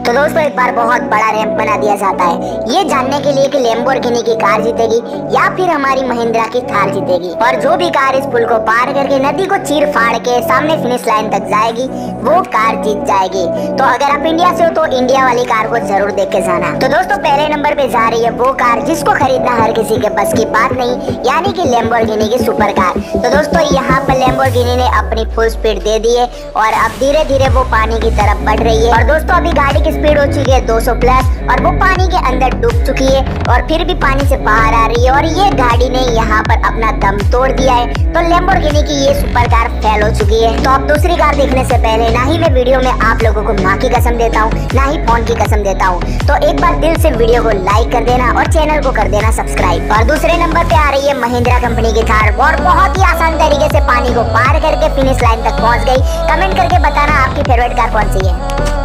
तो दोस्तों एक बार बहुत बड़ा रैंप बना दिया जाता है ये जानने के लिए कि लैम्बोर्गिनी की कार जीतेगी या फिर हमारी महिंद्रा की थार जीतेगी। और जो भी कार इस पुल को पार करके नदी को चीर फाड़ के सामने फिनिश लाइन तक जाएगी वो कार जीत जाएगी। तो अगर आप इंडिया से हो तो इंडिया वाली कार को जरूर देख के जाना। तो दोस्तों पहले नंबर पे जा रही है वो कार जिसको खरीदना हर किसी के बस की बात नहीं, यानी कि लैम्बोर्गिनी की सुपर कार। तो दोस्तों यहाँ पर लैम्बोर्गिनी ने अपनी फुल स्पीड दे दी है और अब धीरे धीरे वो पानी की तरफ बढ़ रही है। और दोस्तों अभी गाड़ी की स्पीड हो चुकी है 200 प्लस और वो पानी के अंदर डूब चुकी है और फिर भी पानी से बाहर आ रही है और ये गाड़ी ने यहाँ पर अपना दम तोड़ दिया है। तो लैम्बोर्गिनी की ये सुपर कार फेल हो चुकी है। तो अब दूसरी कार देखने से पहले ना ही मैं वीडियो में आप लोगों को माँ की कसम देता हूँ ना ही फोन की कसम देता हूँ, तो एक बार दिल से वीडियो को लाइक कर देना और चैनल को कर देना सब्सक्राइब। और दूसरे नंबर पे आ रही है महिंद्रा कंपनी की थार और बहुत ही आसान तरीके से पानी को पार करके फिनिश लाइन तक पहुँच गई। कमेंट करके बताना आपकी फेवरेट कार कौन सी है।